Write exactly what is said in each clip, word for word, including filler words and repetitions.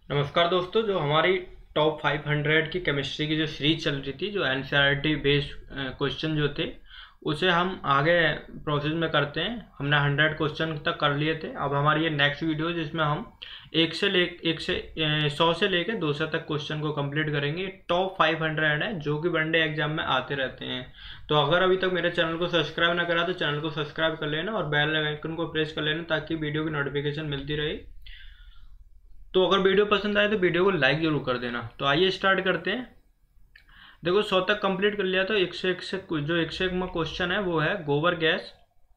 नमस्कार दोस्तों, जो हमारी टॉप फाइव हंड्रेड की केमिस्ट्री की जो सीरीज चल रही थी, जो एनसीईआरटी बेस्ड क्वेश्चन जो थे, उसे हम आगे प्रोसेस में करते हैं। हमने हंड्रेड क्वेश्चन तक कर लिए थे। अब हमारी ये नेक्स्ट वीडियो जिसमें हम एक से ले एक से सौ से लेके दो सौ तक क्वेश्चन को कंप्लीट करेंगे। टॉप फाइव हंड्रेड है जो कि वनडे एग्जाम में आते रहते हैं। तो अगर अभी तक मेरे चैनल को सब्सक्राइब ना करा तो चैनल को सब्सक्राइब कर लेना और बेल आइकन को प्रेस कर लेना ताकि वीडियो की नोटिफिकेशन मिलती रहे। तो अगर वीडियो पसंद आए तो वीडियो को लाइक जरूर कर देना। तो आइए स्टार्ट करते हैं। देखो, सौ तक कंप्लीट कर लिया तो एक से एक से जो एक से एक में क्वेश्चन है वो है गोबर गैस।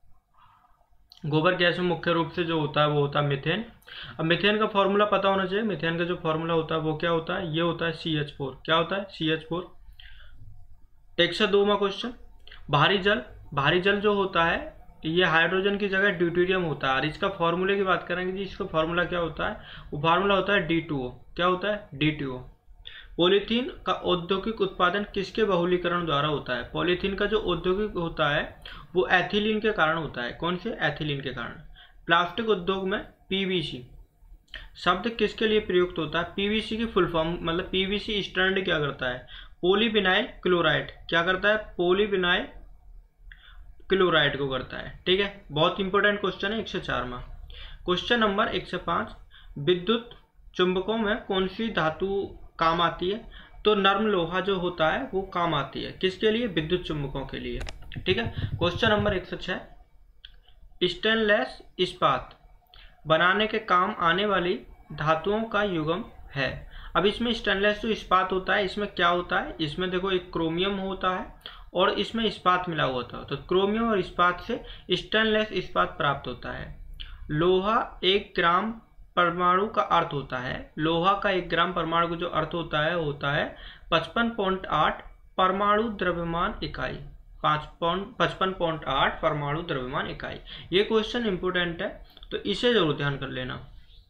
गोबर गैस में मुख्य रूप से जो होता है वो होता है मीथेन। अब मीथेन का फॉर्मूला पता होना चाहिए। मीथेन का जो फॉर्मूला होता है वो क्या होता है, ये होता है सी एच फोर। क्या होता है, सी एच फोर। एक से दो में क्वेश्चन, भारी जल। भारी जल जो होता है ये हाइड्रोजन की जगह ड्यूटेरियम होता है। और इसका फॉर्मूले की बात करेंगे जी, इसका फॉर्मूला क्या होता है, वो फार्मूला होता है डी टू ओ। क्या होता है, डी टू ओ। पॉलीथीन का औद्योगिक उत्पादन किसके बहुलीकरण द्वारा होता है। पॉलीथीन का जो औद्योगिक होता है वो एथिलीन के कारण होता है। कौन से, एथिलीन के कारण। प्लास्टिक उद्योग में पीवीसी शब्द किसके लिए प्रयुक्त होता है। पीवीसी की फुल फॉर्म मतलब पीवीसी स्टैंड क्या करता है, पॉलीविनाइल क्लोराइड। क्या करता है, पॉलीविनाइल क्लोराइड को करता है। ठीक है, बहुत इंपॉर्टेंट क्वेश्चन है एक से चार में। क्वेश्चन नंबर एक से पाँच, विद्युत चुंबकों में कौन सी धातु काम आती है। तो नर्म लोहा जो होता है वो काम आती है। किसके लिए, विद्युत चुंबकों के लिए। ठीक है, क्वेश्चन नंबर एक से छः, स्टेनलेस इस्पात बनाने के काम आने वाली धातुओं का युग्म है। अब इसमें स्टेनलेस जो इस्पात होता है इसमें क्या होता है, इसमें देखो एक क्रोमियम होता है और इसमें इस्पात मिला हुआ था। तो क्रोमियम और इस्पात से स्टेनलेस इस्पात प्राप्त होता है। लोहा एक ग्राम परमाणु का अर्थ होता है। लोहा का एक ग्राम परमाणु का जो अर्थ होता है होता है पचपन पॉइंट आठ परमाणु द्रव्यमान इकाई। पाँच पॉइंट पचपन पॉइंट आठ परमाणु द्रव्यमान इकाई। ये क्वेश्चन इंपोर्टेंट है तो इसे जरूर ध्यान कर लेना।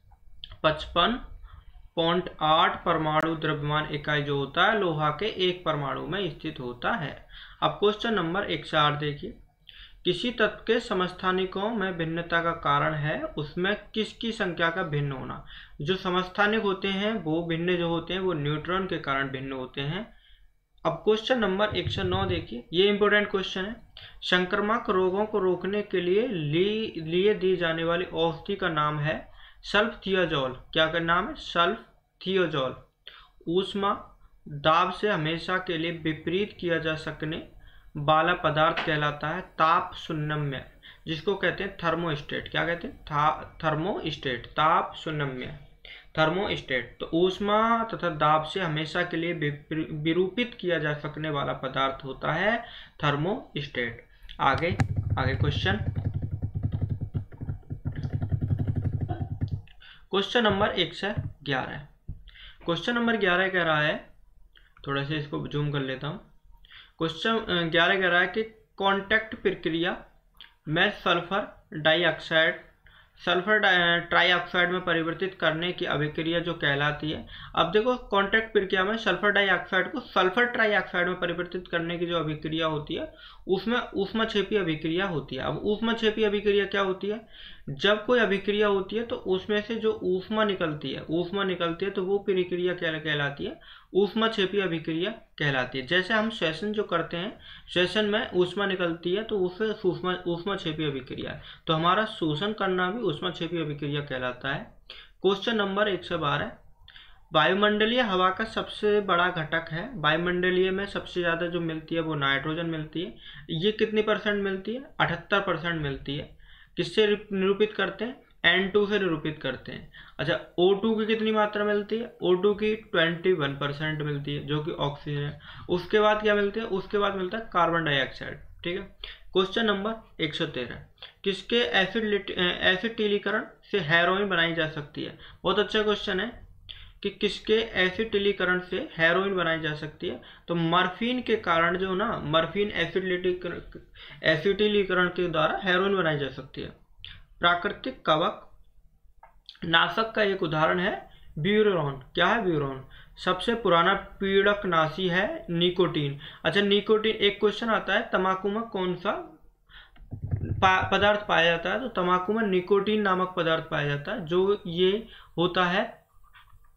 पचपन पॉइंट आठ परमाणु द्रव्यमान इकाई जो होता है लोहा के एक परमाणु में स्थित होता है। अब क्वेश्चन नंबर एक से आठ देखिए, किसी तत्व के समस्थानिकों में भिन्नता का कारण है उसमें किसकी संख्या का भिन्न होना। जो समस्थानिक होते हैं वो भिन्न जो होते हैं वो न्यूट्रॉन के कारण भिन्न होते हैं। अब क्वेश्चन नंबर एक से नौ देखिए, ये इंपॉर्टेंट क्वेश्चन है। संक्रामक रोगों को रोकने के लिए ली, लिए दी जाने वाली औषधि का नाम है सल्फथियाजोल। क्या का नाम है, सल्फथियाजोल। ऊष्मा दाब से हमेशा के लिए विपरीत किया जा सकने वाला पदार्थ कहलाता है ताप शून्यम्य, जिसको कहते हैं थर्मोस्टेट। क्या कहते हैं, थर्मोस्टेट, ताप शून्यम्य, थर्मोस्टेट। तो ऊष्मा तथा दाब से हमेशा के लिए विरूपित किया जा सकने वाला पदार्थ होता है थर्मोस्टेट। आगे आगे क्वेश्चन क्वेश्चन नंबर एक से ग्यारह। क्वेश्चन नंबर ग्यारह कह रहा है, थोड़ा सा इसको जूम कर लेता हूँ। क्वेश्चन ग्यारह कह रहा है कि कांटेक्ट प्रक्रिया में सल्फर डाइऑक्साइड सल्फर ट्राइऑक्साइड में परिवर्तित करने की अभिक्रिया जो कहलाती है। अब देखो, कांटेक्ट प्रक्रिया में सल्फर डाइऑक्साइड को सल्फर ट्राइऑक्साइड में परिवर्तित करने की जो अभिक्रिया होती है उसमें ऊष्माक्षेपी अभिक्रिया होती है। अब ऊष्माक्षेपी अभिक्रिया क्या होती है, जब कोई अभिक्रिया होती है तो उसमें से जो ऊष्मा निकलती है ऊष्मा निकलती है तो वो प्रक्रिया क्या कहलाती है, ऊष्माक्षेपी अभिक्रिया कहलाती है। जैसे हम श्वसन जो करते हैं, श्वसन में ऊष्मा निकलती है तो उससे ऊष्मा ऊष्माक्षेपी अभिक्रिया है। तो हमारा शोषण करना भी ऊष्माक्षेपी अभिक्रिया कहलाता है। क्वेश्चन नंबर एक से बारह, वायुमंडलीय हवा का सबसे बड़ा घटक है। वायुमंडलीय में सबसे ज़्यादा जो मिलती है वो नाइट्रोजन मिलती है। ये कितनी परसेंट मिलती है, अठहत्तर परसेंट मिलती है। किससे निरूपित करते हैं, एन टू से निरूपित करते हैं। अच्छा, ओ टू की कितनी मात्रा मिलती है, ओ टू की इक्कीस परसेंट मिलती है जो कि ऑक्सीजन है। उसके बाद क्या मिलती है, उसके बाद मिलता है कार्बन डाइऑक्साइड। ठीक है, क्वेश्चन नंबर एक सौ तेरह, किसके एसिड एसिटिलीकरण से हेरोइन बनाई जा सकती है। बहुत अच्छा क्वेश्चन है कि किसके एसिटिलीकरण से हेरोइन बनाई जा सकती है। तो मॉर्फिन के कारण जो ना, मॉर्फिन एसिटिलीकरण के द्वारा हेरोइन बनाई जा सकती है। प्राकृतिक कवक नाशक का एक उदाहरण है ब्यूरोन। क्या है, ब्यूरोन। सबसे पुराना पीड़कनाशी है निकोटीन। अच्छा, निकोटीन, एक क्वेश्चन आता है तंबाकू में कौन सा पदार्थ पाया जाता है। तो तंबाकू में निकोटीन नामक पदार्थ पाया जाता है जो ये होता है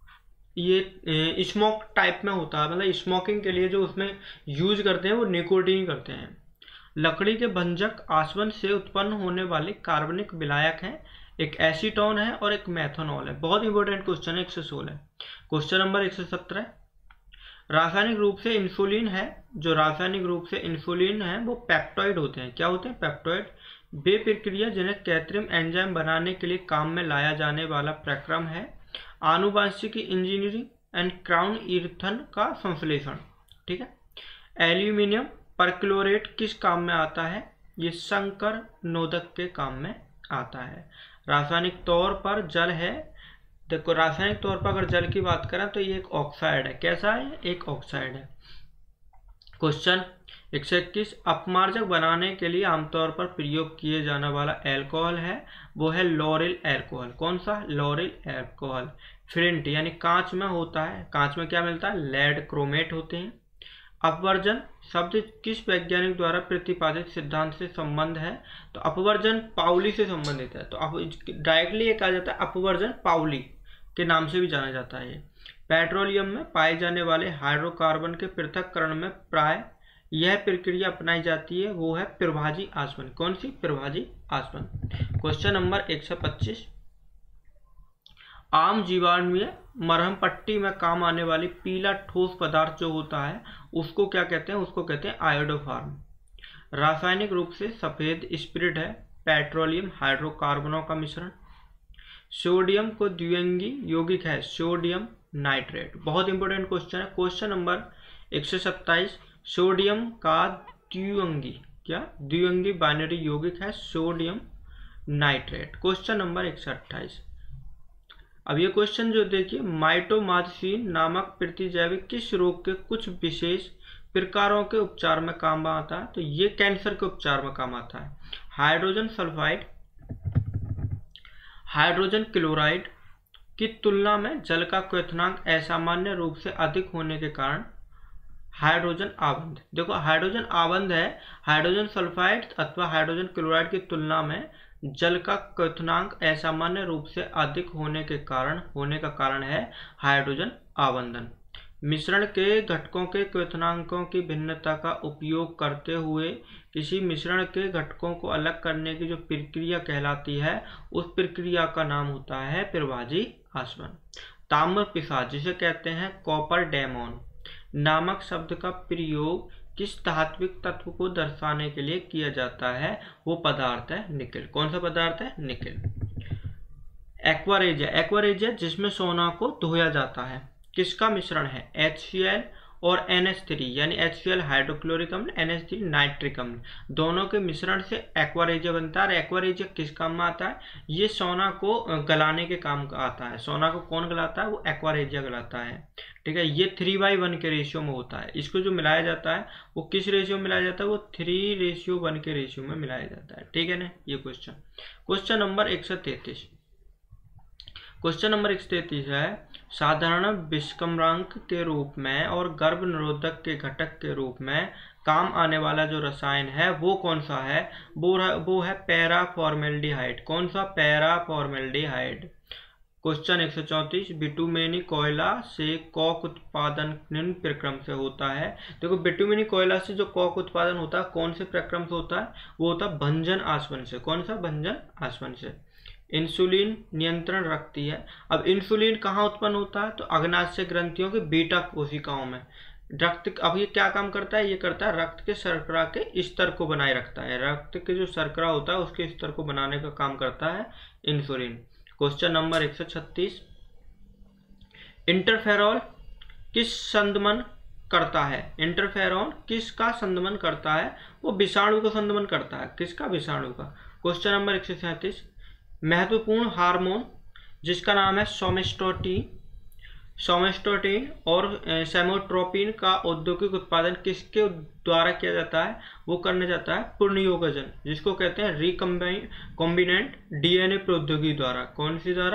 ये स्मोक टाइप में होता है, मतलब स्मोकिंग के लिए जो उसमें यूज करते हैं वो निकोटीन करते हैं। लकड़ी के भंजक आसवन से उत्पन्न होने वाले कार्बनिक विलायक हैं, एक एसीटोन है और एक मेथनॉल है। बहुत इंपॉर्टेंट क्वेश्चन है, एक सौ सोलह। क्वेश्चन नंबर एक सौ सत्रह, रासायनिक रूप से इंसुलिन है, जो रासायनिक रूप से इंसुलिन है वो पेप्टॉइड होते हैं। क्या होते हैं? पेप्टॉइड। वे प्रक्रिया जिन्हें कृत्रिम एंजाइम बनाने के लिए काम में लाया जाने वाला प्रक्रम है। आनुवांशिकी इंजीनियरिंग एंड क्राउन ईर्थन का संश्लेषण। ठीक है। एल्यूमिनियम परक्लोरेट किस काम में आता है? ये संकर नोदक के काम में आता है। रासायनिक तौर पर जल है, देखो रासायनिक तौर पर अगर जल की बात करें तो ये एक ऑक्साइड है। कैसा है? एक ऑक्साइड है। क्वेश्चन एक सौ इक्कीस, अपमार्जक बनाने के लिए आमतौर पर प्रयोग किए जाने वाला अल्कोहल है, वो है लॉरेल अल्कोहल। कौन सा? Laurel alcohol. फ्लिंट यानी कांच में होता है, कांच में क्या मिलता है? लेड क्रोमेट होते हैं। अपवर्जन शब्द किस वैज्ञानिक द्वारा प्रतिपादित सिद्धांत से संबंध है? तो अपवर्जन पाउली से संबंधित है, तो डायरेक्टली ये कहा जाता है अपवर्जन पाउली के नाम से भी जाना जाता है। पेट्रोलियम में पाए जाने वाले हाइड्रोकार्बन के पृथक्करण में प्राय यह प्रक्रिया अपनाई जाती है, वो है प्रभाजी आसवन। कौन सी? प्रभाजी आसवन। क्वेश्चन नंबर एक सौ पच्चीस, आम जीवाणुवीय मरहम पट्टी में काम आने वाली पीला ठोस पदार्थ जो होता है उसको क्या कहते हैं? उसको कहते हैं आयोडोफार्म। रासायनिक रूप से सफेद स्पिरिट है, पेट्रोलियम हाइड्रोकार्बनों का मिश्रण। सोडियम को द्विअंगी यौगिक है, सोडियम नाइट्रेट। बहुत इंपॉर्टेंट क्वेश्चन है। क्वेश्चन नंबर एक सौ सत्ताईस, सोडियम का द्विअंगी क्या? द्विअंगी बाइनरी यौगिक है सोडियम नाइट्रेट। क्वेश्चन नंबर एक सौ अट्ठाईस, अब ये क्वेश्चन जो देखिए, माइटोमाइसिन नामक प्रतिजैविक किस रोग के कुछ विशेष प्रकारों के उपचार में काम आता है? तो ये कैंसर के उपचार में काम आता है। हाइड्रोजन सल्फाइड हाइड्रोजन क्लोराइड की तुलना में जल का क्वथनांक असामान्य रूप से अधिक होने के कारण हाइड्रोजन आबंध। देखो हाइड्रोजन आबंध है, हाइड्रोजन सल्फाइड अथवा हाइड्रोजन क्लोराइड की तुलना में जल का क्वथनांक असामान्य रूप से अधिक होने के कारण होने का कारण है हाइड्रोजन आबंधन। मिश्रण के घटकों के क्वथनांकों की भिन्नता का उपयोग करते हुए किसी मिश्रण के घटकों को अलग करने की जो प्रक्रिया कहलाती है उस प्रक्रिया का नाम होता है प्रभाजी आसवन। ताम्र पिशाच जिसे कहते हैं कॉपर डेमोन नामक शब्द का प्रयोग किस धात्विक तत्व को दर्शाने के लिए किया जाता है? वो पदार्थ है निकेल। कौन सा पदार्थ है? निकेल। एक्वारेजिया एक्वारेजिया जिसमें सोना को धोया जाता है, किसका मिश्रण है? एच सी एल और एन एच थ्री यानी एच सी एल हाइड्रोक्लोरिक अम्ल, एन एच थ्री नाइट्रिक अम्ल, दोनों के मिश्रण से एक्वारेजिया बनता है। एक्वारेजिया किस काम में आता है? ये सोना को गलाने के काम का आता है। सोना को कौन गलाता है? वो एक्वारेजिया गलाता है। ठीक है। ये थ्री बाई वन के रेशियो में होता है। इसको जो मिलाया जाता है वो किस रेशियो में मिलाया जाता है? वो थ्री रेशियो वन के रेशियो में मिलाया जाता है। ठीक है ना। ये क्वेश्चन क्वेश्चन नंबर एक सौ तैतीस क्वेश्चन नंबर एक सौ तैतीस है, साधारण विषकम्रांक के रूप में और गर्भ निरोधक के घटक के रूप में काम आने वाला जो रसायन है वो कौन सा है? वो है, वो है पैरा फॉर्मेल्डिहाइड। कौन सा? Para formaldehyde. क्वेश्चन एक सौ चौंतीस, बिटुमेनी कोयला से कॉक उत्पादन निम्न प्रक्रम से होता है। देखो बिटुमेनी कोयला से जो कॉक उत्पादन होता है कौन से प्रक्रम से होता है? वो होता है भंजन आसवन से। कौन सा? भंजन आसवन से। इंसुलिन नियंत्रण रखती है। अब इंसुलिन कहाँ उत्पन्न होता है? तो अग्नाशय ग्रंथियों के बीटा कोशिकाओं में। रक्त अब ये क्या काम करता है? ये करता है रक्त के शर्करा के स्तर को बनाए रखता है। रक्त के जो शर्करा होता है उसके स्तर को बनाने का काम करता है इंसुलिन। क्वेश्चन नंबर एक सौ छत्तीस, इंटरफेरॉन किस संदमन करता है? इंटरफेरॉन किसका संदमन करता है? वो विषाणु का संदमन करता है। किसका? विषाणु का। क्वेश्चन नंबर एक सौ सैंतीस, महत्वपूर्ण हार्मोन जिसका नाम है सोमेस्टोटिन सोमेस्टोटिन और सेमोट्रोपिन का औद्योगिक उत्पादन किसके द्वारा किया जाता है? वो करने जाता है पुनर्योगजन जिसको कहते हैं रिकॉम्बिनेंट डीएनए प्रौद्योगिकी द्वारा। कौन सी द्वारा?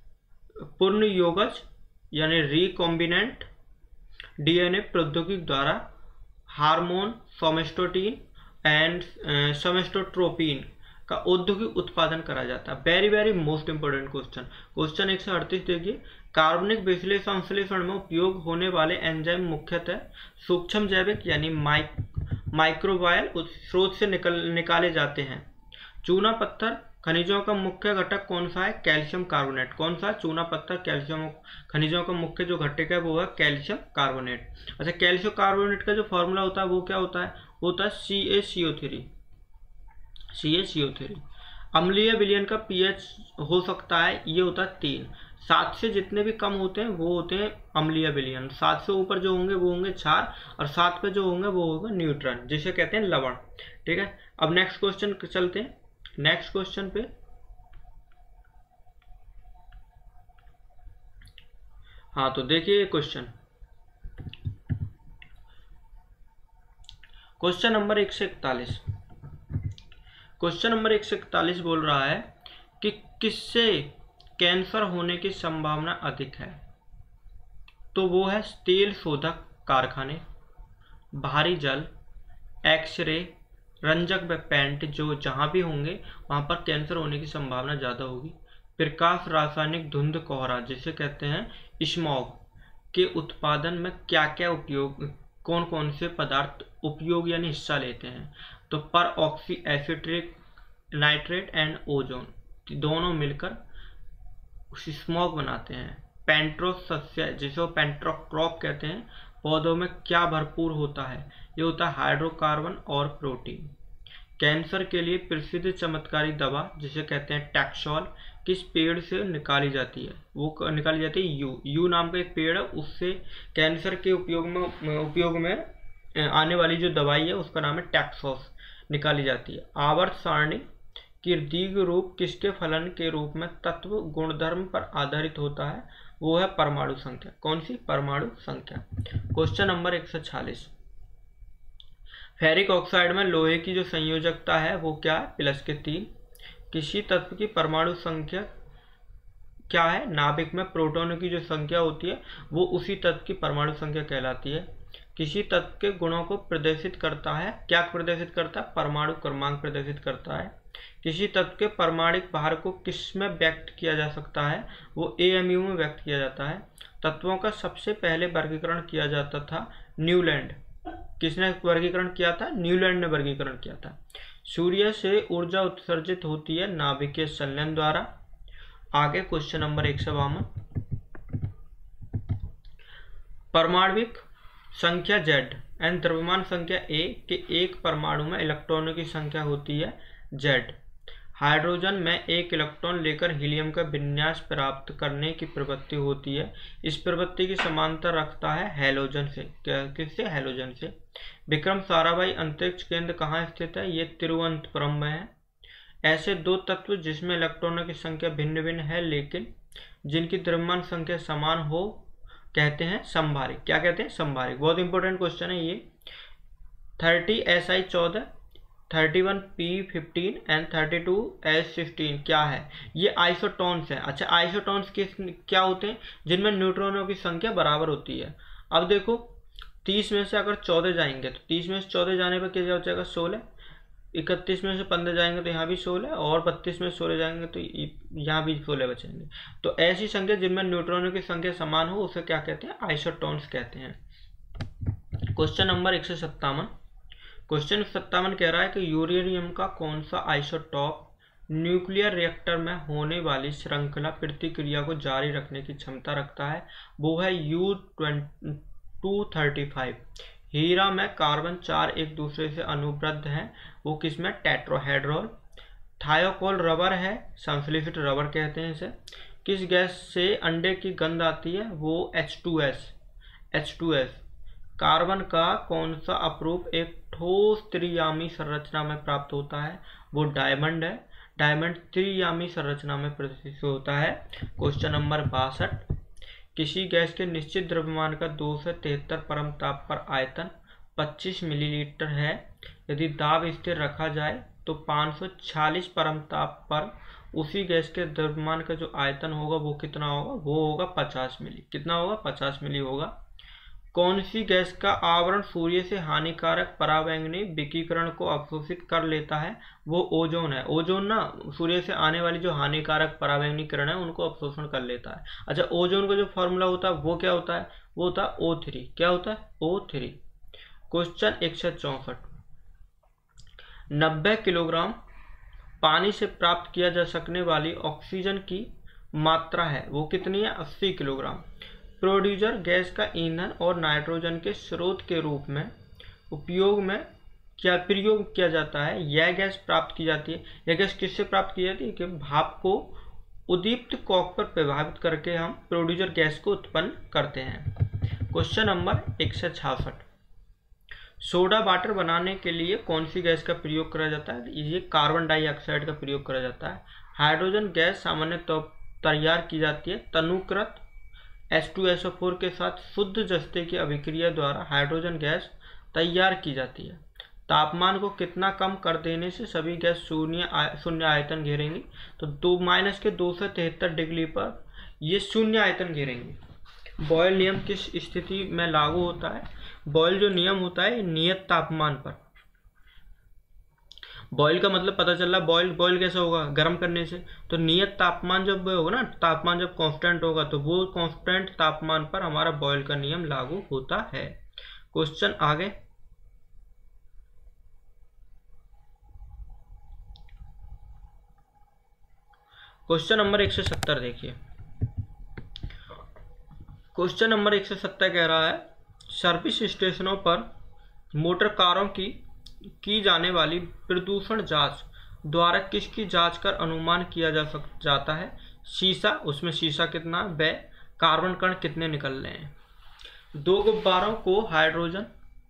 पुनर्योगज यानी रिकॉम्बिनेंट डीएनए प्रौद्योगिकी द्वारा हार्मोन सोमेस्टोटिन एंड सोमेस्टोट्रोपिन का औद्योगिक उत्पादन करा जाता है। Very very most important question. Question एक सौ अड़तीस देखिए, कार्बनिक विश्लेषण संश्लेषण में उपयोग होने वाले एंजाइम मुख्यतः सूक्ष्म जैविक यानी माइक माइक्रोबायल स्रोत से निकल निकाले जाते हैं। चूना पत्थर खनिजों का मुख्य घटक कौन सा है? Calcium carbonate. कौन सा? चूना पत्थर कैल्शियम खनिजों का मुख्य जो घटक है वो है कैल्शियम कार्बोनेट। अच्छा, कैल्शियम कार्बोनेट का जो फॉर्मूला होता है वो क्या होता है? वो होता है सी ए सी ओ थ्री सी ए सी ओ थ्री। अम्लीय विलयन का पीएच हो सकता है, ये होता है तीन। सात से जितने भी कम होते हैं वो होते हैं अम्लीय विलयन। सात से ऊपर जो होंगे वो होंगे क्षार, और सात पे जो होंगे वो होगा न्यूट्रॉन, जिसे कहते हैं लवण। ठीक है, अब नेक्स्ट क्वेश्चन चलते हैं। नेक्स्ट क्वेश्चन पे हाँ, तो देखिए क्वेश्चन क्वेश्चन नंबर एक सौ इकतालीस क्वेश्चन नंबर एक सौ इकतालीस बोल रहा है कि किससे कैंसर होने की संभावना अधिक है? तो वो है तेल शोधक कारखाने, भारी जल, एक्सरे, रंजक व पेंट, जो जहां भी होंगे वहां पर कैंसर होने की संभावना ज़्यादा होगी। प्रकाश रासायनिक धुंध कोहरा, जिसे कहते हैं स्मॉग, के उत्पादन में क्या क्या उपयोग, कौन कौन से पदार्थ उपयोग यानी हिस्सा लेते हैं? तो peroxy acetyl nitrate and ozone दोनों मिलकर स्मॉग बनाते हैं। पेंट्रोस सस्य, जिसे पेंट्रोक्रॉप कहते हैं, पौधों में क्या भरपूर होता है? ये होता है हाइड्रोकार्बन और प्रोटीन। कैंसर के लिए प्रसिद्ध चमत्कारी दवा, जिसे कहते हैं टैक्सोल, किस पेड़ से निकाली जाती है? वो निकाली जाती है यू यू नाम का एक पेड़ है, उससे कैंसर के उपयोग में उपयोग में आने वाली जो दवाई है उसका नाम है टैक्सोस, निकाली जाती है। आवर्त सारणी की दीर्घ रूप किसके फलन के रूप में तत्व गुणधर्म पर आधारित होता है? वो है परमाणु संख्या। कौन सी? परमाणु संख्या। क्वेश्चन नंबर एक सौ छियालीस, फेरिक ऑक्साइड में लोहे की जो संयोजकता है वो क्या है? प्लस के तीन। किसी तत्व की परमाणु संख्या क्या है? नाभिक में प्रोटॉनों की जो संख्या होती है वो उसी तत्व की परमाणु संख्या कहलाती है। किसी तत्व के गुणों को प्रदर्शित करता है, क्या प्रदर्शित करता है? परमाणु क्रमांक प्रदर्शित करता है। किसी तत्व के परमाणिक भार को किस में व्यक्त किया जा सकता है? वो ए एम यू में व्यक्त किया जाता है। तत्वों का सबसे पहले वर्गीकरण किया जाता था न्यूलैंड। किसने वर्गीकरण किया था? न्यूलैंड ने वर्गीकरण किया था। सूर्य से ऊर्जा उत्सर्जित होती है नाभिकीय संलयन द्वारा। आगे क्वेश्चन नंबर एक सौ बावन, परमाणविक संख्या जेड एंड द्रव्यमान संख्या ए के एक परमाणु में इलेक्ट्रॉनों की संख्या होती है जेड। हाइड्रोजन में एक इलेक्ट्रॉन लेकर हीलियम का विन्यास प्राप्त करने की प्रवृत्ति होती है। इस प्रवृत्ति की समानता रखता है हैलोजन से। किससे? हैलोजन से। विक्रम साराभाई अंतरिक्ष केंद्र कहाँ स्थित है? ये तिरुवनंतपुरम में है। ऐसे दो तत्व जिसमें इलेक्ट्रॉनों की संख्या भिन्न भिन्न है लेकिन जिनकी द्रव्यमान संख्या समान हो कहते हैं समभारिक। क्या कहते हैं? समभारिक। बहुत इंपॉर्टेंट क्वेश्चन है ये। थर्टी एस आई चौदह, thirty one P fifteen and thirty two S sixteen क्या है? ये आइसोटोन्स हैं। अच्छा, आइसोटोन्स किस क्या होते हैं? जिनमें न्यूट्रॉनों की संख्या बराबर होती है। अब देखो, तीस में से अगर चौदह जाएंगे तो तीस में से चौदह जाने पर क्या हो जाएगा? सोलह। इकतीस में से पंद्रह जाएंगे तो यहाँ भी सोलह, और बत्तीस में सोलह जाएंगे तो यहाँ भी सोलह बचेंगे। तो ऐसी संख्या जिनमें न्यूट्रॉनों की संख्या समान हो उसे क्या कहते हैं? आइसोटोन्स कहते हैं। क्वेश्चन नंबर एक सौ सत्तावन क्वेश्चन सत्तावन कह रहा है कि यूरेनियम का कौन सा आइसोटॉप न्यूक्लियर रिएक्टर में होने वाली श्रृंखला प्रतिक्रिया को जारी रखने की क्षमता रखता है? वो है यू टू थर्टी फाइव। हीरा में कार्बन चार एक दूसरे से अनुबद्ध हैं, वो किसमें? टेट्राहेड्रॉल। थायोकोल रबर है, संश्लेषित रबर कहते हैं इसे। किस गैस से अंडे की गंध आती है? वो H two S H two S. Carbon का कौन सा अपरूप एक ठोस त्रियामी संरचना में प्राप्त होता है? वो डायमंड है। डायमंड त्रियामी संरचना में प्रदर्शित होता है। क्वेश्चन नंबर बासठ, किसी गैस के निश्चित द्रव्यमान का दो सौ तिहत्तर परम ताप पर आयतन पच्चीस मिलीलीटर है। यदि दाब स्थिर रखा जाए तो पाँच सौ छियालीस परम ताप पर उसी गैस के द्रव्यमान का जो आयतन होगा वो कितना होगा? वो होगा पचास मिली। कितना होगा? पचास मिली होगा। कौन सी गैस का आवरण सूर्य से हानिकारक पराबैंगनी विकिरण को अवशोषित कर लेता है? वो ओजोन है। ओजोन ना सूर्य से आने वाली जो हानिकारक पराबैंगनी किरण है उनको अवशोषण कर लेता है। अच्छा, ओजोन का जो फॉर्मूला होता है वो क्या होता है? वो होता है ओ थ्री। क्या होता है? O three. क्वेश्चन एक सौ चौसठ, नब्बे किलोग्राम पानी से प्राप्त किया जा सकने वाली ऑक्सीजन की मात्रा है वो कितनी है? अस्सी किलोग्राम। प्रोड्यूसर गैस का ईंधन और नाइट्रोजन के स्रोत के रूप में उपयोग में क्या प्रयोग किया जाता है? यह गैस प्राप्त की जाती है। यह गैस किससे प्राप्त की जाती है? कि भाप को उद्दीप्त कॉक पर प्रभावित करके हम प्रोड्यूसर गैस को उत्पन्न करते हैं। क्वेश्चन नंबर एक सौ छियासठ, सोडा वाटर बनाने के लिए कौन सी गैस का प्रयोग करा जाता है? ये कार्बन डाइऑक्साइड का प्रयोग करा जाता है। हाइड्रोजन गैस सामान्य तौर तैयार की जाती है तनुकृत H two S O four के साथ शुद्ध जस्ते की अभिक्रिया द्वारा हाइड्रोजन गैस तैयार की जाती है। तापमान को कितना कम कर देने से सभी गैस शून्य शून्य आयतन घेरेंगी? तो दो माइनस के दो सौ तिहत्तर डिग्री पर ये शून्य आयतन घेरेंगे। बॉयल नियम किस स्थिति में लागू होता है? बॉयल जो नियम होता है नियत तापमान पर। बॉयल का मतलब पता चल रहा, बॉयल बॉयल कैसे होगा? गर्म करने से। तो नियत तापमान जब होगा ना, तापमान जब कांस्टेंट होगा तो वो कांस्टेंट तापमान पर हमारा बॉयल का नियम लागू होता है। क्वेश्चन आगे, क्वेश्चन नंबर एक सौ सत्तर देखिए। क्वेश्चन नंबर एक सौ सत्तर कह रहा है, सर्विस स्टेशनों पर मोटर कारों की की जाने वाली प्रदूषण जांच द्वारा किसकी जांच कर अनुमान किया जा सक जाता है? शीशा, उसमें शीशा कितना, व कार्बन कण कितने निकल रहे हैं। दो गुब्बारों को हाइड्रोजन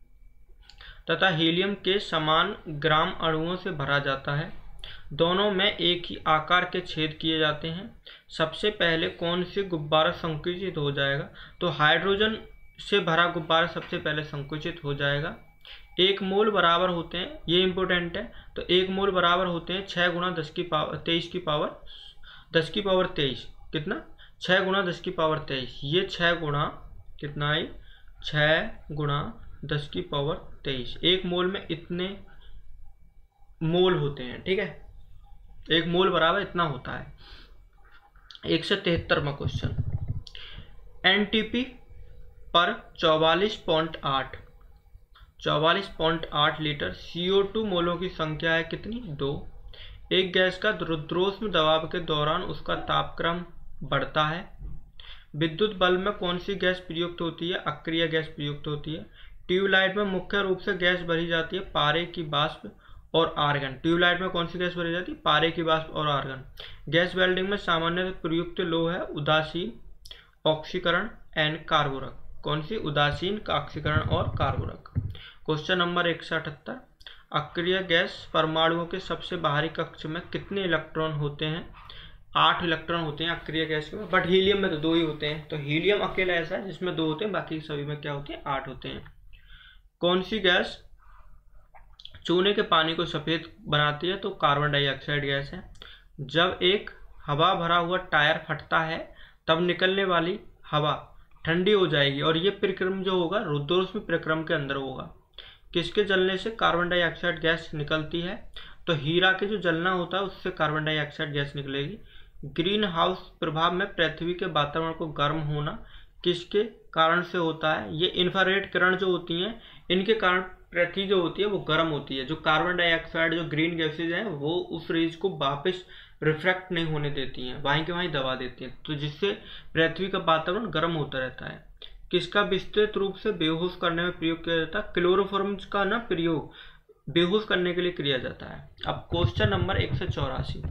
तथा हीलियम के समान ग्राम अणुओं से भरा जाता है। दोनों में एक ही आकार के छेद किए जाते हैं। सबसे पहले कौन से गुब्बारा संकुचित हो जाएगा? तो हाइड्रोजन से भरा गुब्बारा सबसे पहले संकुचित हो जाएगा। एक मोल बराबर होते हैं, ये इंपॉर्टेंट है, तो एक मोल बराबर होते हैं छः गुणा दस की पावर तेईस की पावर दस की पावर तेईस। कितना? छः गुणा दस की पावर तेईस। ये छः गुणा कितना है? छः गुणा दस की पावर तेईस। एक मोल में इतने मोल होते हैं, ठीक है, एक मोल बराबर इतना होता है। एक सौ तिहत्तरवां क्वेश्चन, एनटीपी पर चौवालीस पॉइंट आठ चौवालीस पॉइंट आठ लीटर सी ओ टू मोलों की संख्या है कितनी? दो। एक गैस का रुद्रोष्म दबाव के दौरान उसका तापक्रम बढ़ता है। विद्युत बल्ब में कौन सी गैस प्रयुक्त होती है? अक्रिय गैस प्रयुक्त होती है। ट्यूबलाइट में मुख्य रूप से गैस भरी जाती है पारे की वाष्प और आर्गन। ट्यूबलाइट में कौन सी गैस भरी जाती है? पारे की वाष्प और आर्गन। गैस वेल्डिंग में सामान्य प्रयुक्त लोह है उदासीन, ऑक्सीकरण एंड कार्बोरक। कौन सी? उदासीन, ऑक्सीकरण और कार्बोरक। क्वेश्चन नंबर एक सौ अठहत्तर, अक्रिय गैस परमाणुओं के सबसे बाहरी कक्ष में कितने इलेक्ट्रॉन होते हैं? आठ इलेक्ट्रॉन होते हैं अक्रिय गैस में, बट हीलियम में तो दो ही होते हैं। तो हीलियम अकेला ऐसा है जिसमें दो होते हैं, बाकी सभी में क्या होते हैं? आठ होते हैं। कौन सी गैस चूने के पानी को सफेद बनाती है? तो कार्बन डाइऑक्साइड गैस है। जब एक हवा भरा हुआ टायर फटता है तब निकलने वाली हवा ठंडी हो जाएगी और ये प्रक्रम जो होगा रुद्रोष्म प्रक्रम के अंदर होगा। किसके जलने से कार्बन डाइऑक्साइड गैस निकलती है? तो हीरा के जो जलना होता है उससे कार्बन डाइऑक्साइड गैस निकलेगी। ग्रीन हाउस प्रभाव में पृथ्वी के वातावरण को गर्म होना किसके कारण से होता है? ये इंफ्रारेड किरण जो होती हैं इनके कारण पृथ्वी जो होती है वो गर्म होती है। जो कार्बन डाइऑक्साइड जो ग्रीन गैसेज हैं वो उस रेज को वापस रिफ्लेक्ट नहीं होने देती हैं, वहीं के वहीं दबा देती हैं, तो जिससे पृथ्वी का वातावरण गर्म होता रहता है। किसका विस्तृत रूप से बेहोश करने में प्रयोग किया जाता है? क्लोरोफॉर्म का ना प्रयोग बेहोश करने के लिए किया जाता है। अब क्वेश्चन नंबर एक सौ चौरासी,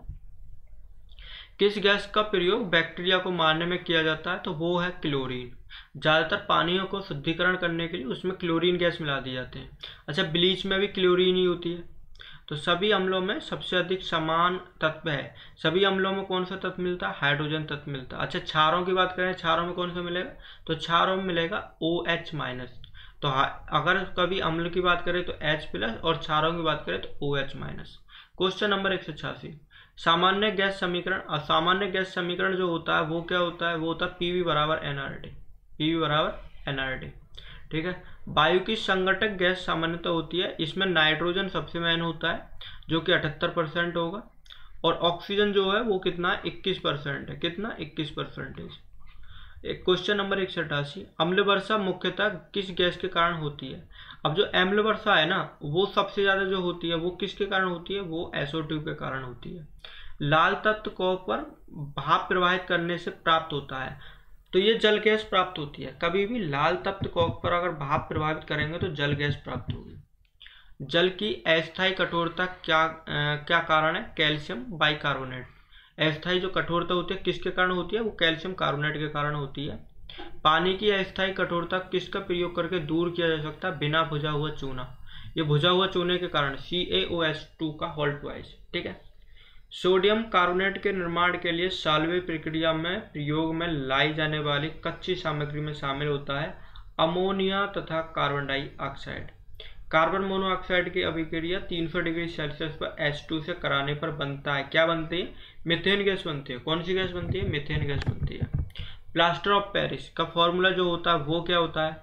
किस गैस का प्रयोग बैक्टीरिया को मारने में किया जाता है? तो वो है क्लोरीन। ज़्यादातर पानियों को शुद्धिकरण करने के लिए उसमें क्लोरीन गैस मिला दी जाते हैं। अच्छा, ब्लीच में भी क्लोरीन ही होती है। तो सभी अम्लों में सबसे अधिक समान तत्व है। सभी अम्लों में कौन सा तत्व मिलता है? हाइड्रोजन तत्व मिलता है। अच्छा, क्षारों की बात करें, क्षारों में कौन सा मिलेगा? तो क्षारों में मिलेगा ओ एच माइनस। तो अगर कभी अम्ल की बात करें तो H प्लस और क्षारों की बात करें तो O H minus. Question number एक सौ छियासी, सामान्य गैस समीकरण। असामान्य गैस समीकरण जो होता है वो क्या होता है? वो होता है पीवी बराबर एनआरटी। पीवी बराबर एनआरटी। ठीक है। वायु की संगठक गैस सामान्यतः होती है, इसमें नाइट्रोजन सबसे मेन होता है जो कि अठहत्तर परसेंट होगा, और ऑक्सीजन जो है वो कितना इक्कीस परसेंट है, कितना इक्कीस परसेंटेज। एक क्वेश्चन नंबर एक सौ अठासी, अम्ल वर्षा मुख्यतः किस गैस के कारण होती है। अब जो अम्ल वर्षा है ना वो सबसे ज्यादा जो होती है वो किसके कारण होती है, वो एस ओ टू के कारण होती है। लाल तत्व को पर भाप प्रवाहित करने से प्राप्त होता है, तो ये जल गैस प्राप्त होती है। कभी भी लाल तत्व को पर अगर भाप प्रभावित करेंगे तो जल गैस प्राप्त होगी। जल की अस्थायी कठोरता क्या आ, क्या कारण है, कैल्शियम बाइकार्बोनेट। अस्थायी जो कठोरता होती है किसके कारण होती है, वो कैल्शियम कार्बोनेट के कारण होती है। पानी की अस्थायी कठोरता किसका प्रयोग करके दूर किया जा सकता है, बिना भुजा हुआ चूना। ये भुजा हुआ चूने के कारण C A O S two का होल्ट वाइज, ठीक है। सोडियम कार्बोनेट के निर्माण के लिए साल्वे प्रक्रिया में प्रयोग में लाई जाने वाली कच्ची सामग्री में शामिल होता है अमोनिया तथा कार्बन डाइऑक्साइड। कार्बन मोनोऑक्साइड की अभिक्रिया तीन सौ डिग्री सेल्सियस पर एच टू से कराने पर बनता है, क्या बनती है, मीथेन गैस बनती है। कौन सी गैस बनती है, मीथेन गैस बनती है। प्लास्टर ऑफ पेरिस का फॉर्मूला जो होता है वो क्या होता है,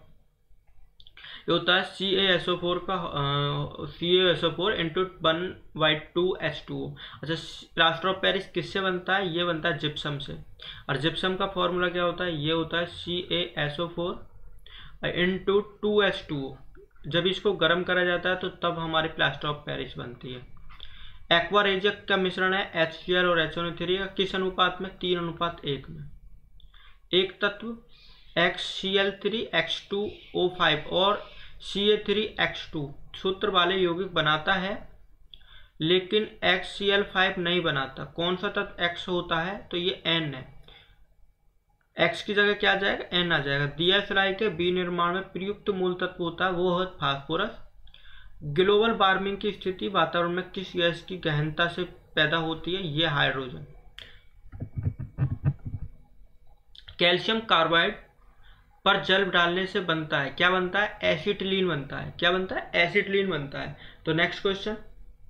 ये होता है C A S O four का C A S O four into one by two H two O. अच्छा, प्लास्टर ऑफ पेरिस किससे बनता है, ये बनता है जिप्सम से, और जिप्सम का फॉर्मूला क्या होता है, ये होता है C A S O four into two H two O. जब इसको गर्म करा जाता है तो तब हमारी प्लास्टर ऑफ पेरिस बनती है। एक्वा रेजिक का मिश्रण है एच सी एल और एच ओ थ्री का, किस अनुपात में, तीन अनुपात एक में। एक तत्व X C L three X two O five और C A three X two सूत्र वाले यौगिक बनाता है लेकिन एक्स सी एल फाइव नहीं बनाता। कौन सा तत्व एक्स होता है, तो ये एन है। एक्स की जगह क्या आ जाएगा, एन आ जाएगा। दिया सलाई के विनिर्माण में प्रयुक्त मूल तत्व होता है वो है फास्फोरस। ग्लोबल वार्मिंग की स्थिति वातावरण में किस गैस की गहनता से पैदा होती है, ये हाइड्रोजन। कैल्शियम कार्बाइड पर जल डालने से बनता है, क्या बनता है, एसिटिलीन बनता है। क्या बनता है, एसिटिलीन बनता है। तो नेक्स्ट क्वेश्चन,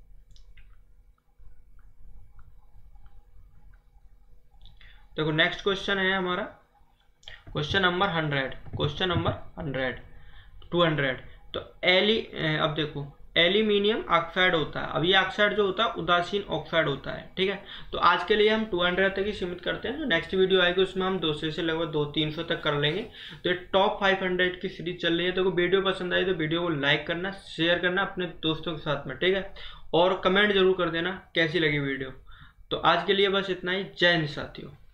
देखो नेक्स्ट क्वेश्चन है हमारा question number hundred, question number hundred two hundred. तो एली अब देखो एल्यूमिनियम ऑक्साइड होता है। अब ये ऑक्साइड जो होता है उदासीन ऑक्साइड होता है, ठीक है। तो आज के लिए हम टू हंड्रेड तक ही सीमित करते हैं। जो नेक्स्ट वीडियो आएगी उसमें हम दो सौ से लगभग दो तीन सौ तक कर लेंगे। तो ये टॉप फाइव हंड्रेड की सीरीज चल रही है। तो वीडियो पसंद आई तो वीडियो को लाइक करना, शेयर करना अपने दोस्तों के साथ में, ठीक है। और कमेंट जरूर कर देना कैसी लगी वीडियो। तो आज के लिए बस इतना ही। जय हिंद साथियों।